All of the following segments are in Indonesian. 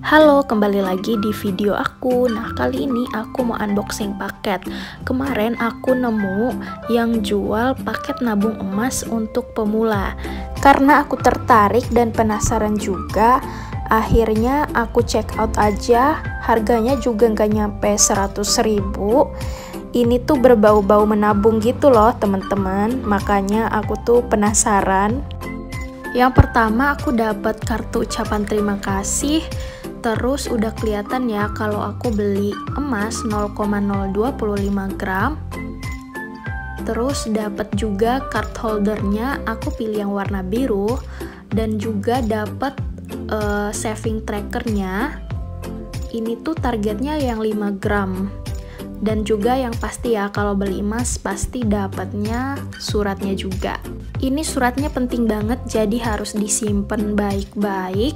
Halo, kembali lagi di video aku. Nah, kali ini aku mau unboxing paket. Kemarin aku nemu yang jual paket nabung emas untuk pemula. Karena aku tertarik dan penasaran juga, akhirnya aku check out aja. Harganya juga nggak nyampe 100.000. Ini tuh berbau-bau menabung gitu loh, teman-teman. Makanya aku tuh penasaran. Yang pertama, aku dapat kartu ucapan terima kasih. Terus udah kelihatan ya kalau aku beli emas 0,025 gram. Terus dapat juga card holdernya, aku pilih yang warna biru. Dan juga dapat saving trackernya. Ini tuh targetnya yang 5 gram. Dan juga yang pasti ya, kalau beli emas pasti dapatnya suratnya juga. Ini suratnya penting banget, jadi harus disimpan baik-baik.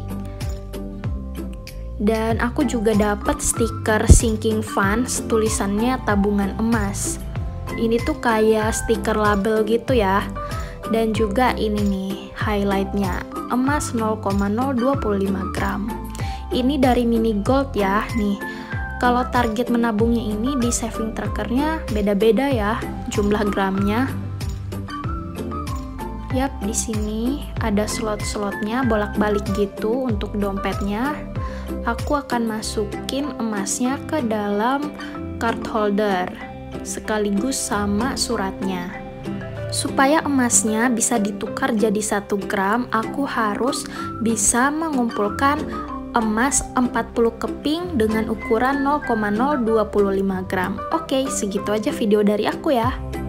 Dan aku juga dapat stiker sinking funds, tulisannya tabungan emas. Ini tuh kayak stiker label gitu ya. Dan juga ini nih highlightnya, emas 0,025 gram. Ini dari mini gold ya nih. Kalau target menabungnya ini di saving trackernya beda-beda ya jumlah gramnya. Yap, di sini ada slot-slotnya bolak-balik gitu untuk dompetnya. Aku akan masukin emasnya ke dalam card holder sekaligus sama suratnya. Supaya emasnya bisa ditukar jadi 1 gram, aku harus bisa mengumpulkan emas 40 keping dengan ukuran 0,025 gram. Oke, segitu aja video dari aku ya.